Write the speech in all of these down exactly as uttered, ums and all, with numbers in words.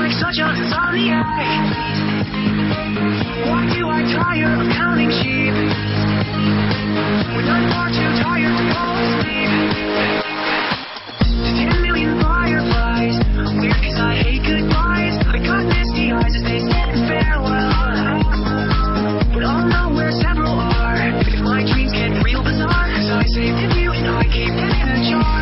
like such a insomniac. Why do I tire of counting sheep when I'm far too tired to fall asleep? Ten million fireflies, weird 'cause I hate goodbyes. I got misty eyes as they said farewell, but I'll know where several are if my dreams get real bizarre. 'Cause I saved a few and I keep them in a jar.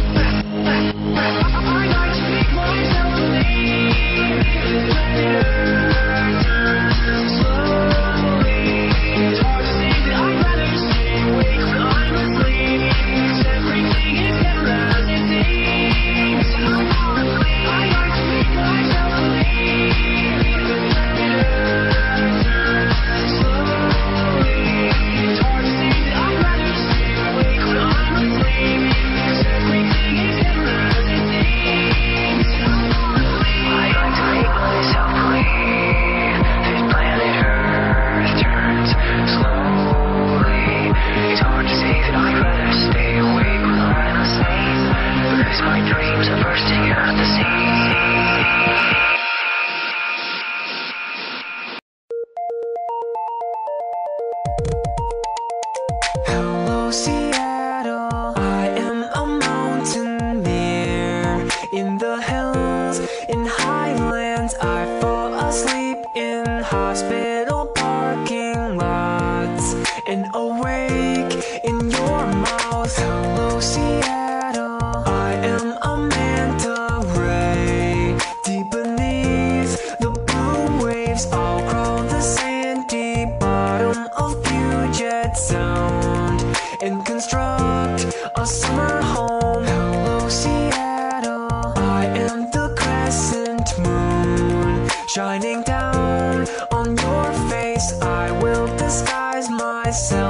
I like to make myself believe that it turns slowly. It's hard to say that I'd rather stay awake when I'm asleep. 'Cause everything is never as it seems. I'm on a plane. I like to make myself believe that it turns slowly. It's hard to say that I'd rather stay awake when I'm asleep. 'Cause everything is never as it seems. I'm on a plane. I like to make myself believe that planet Earth turns slowly. It's hard to say that I'd rather stay awake when I'm asleep. Because my dreams are bursting at the seams. Hello, Seattle. I am a mountaineer in the hills, in highlands. I fall asleep in hospital parking lots and awake in your mouth. Hello, Seattle. I am a manta ray deep beneath the blue waves. I'll crawl the sandy bottom of Puget Sound and construct a summer home. Hello, Seattle. I am the crescent moon shining down on your face. I will disguise myself